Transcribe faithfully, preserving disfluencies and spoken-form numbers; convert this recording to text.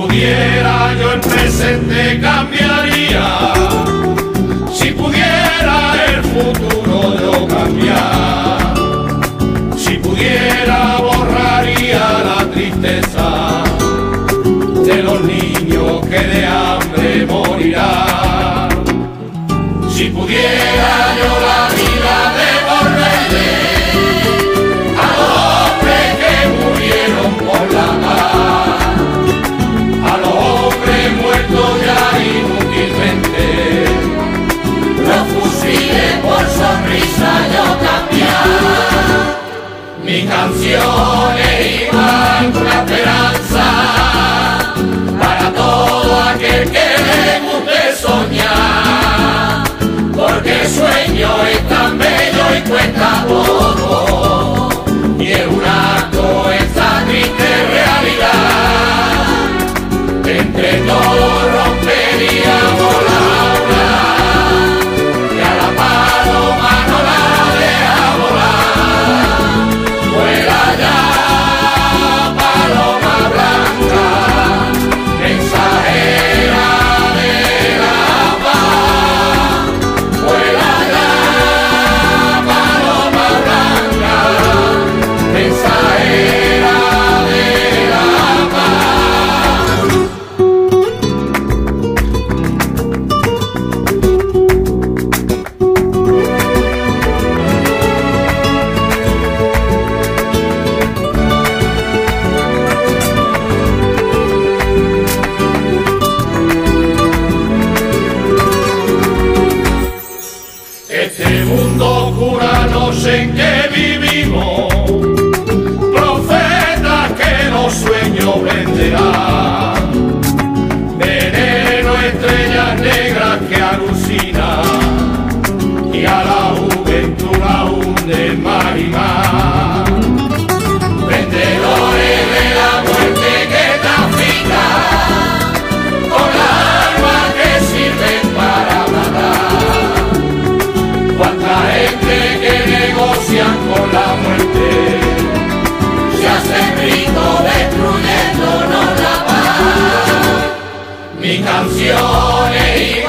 pudiera yo el presente cambiaría, si pudiera el futuro yo cambiar, si pudiera borraría la tristeza de los niños que de hambre morirán, si pudiera yo la vida devolverle a los hombres que murieron por la paz, a los hombres muertos ya inútilmente, los fusiles por sonrisa yo cambiar, mis canciones iban con la esperanza para todo aquel que le guste soñar, porque el sueño es tan bello y cuesta poco, y es un acto esa triste realidad, entre todos romperíamos la aura, y a la paloma no la deja volar, vuela ya, paloma blanca, mensajera de la paz, vuela ya, paloma blanca, mensajera de la paz. Este mundo oscuro no sé en qué vivimos, profetas que los sueños venderán, veneno, estrellas negras que alucinan, y a la juventud la hunden más y más, vendedores de la muerte que trafican con las armas que sirven para matar, cuánta gente que negocian con la muerte, se hacen ricos destruyéndonos la paz, mis canciones y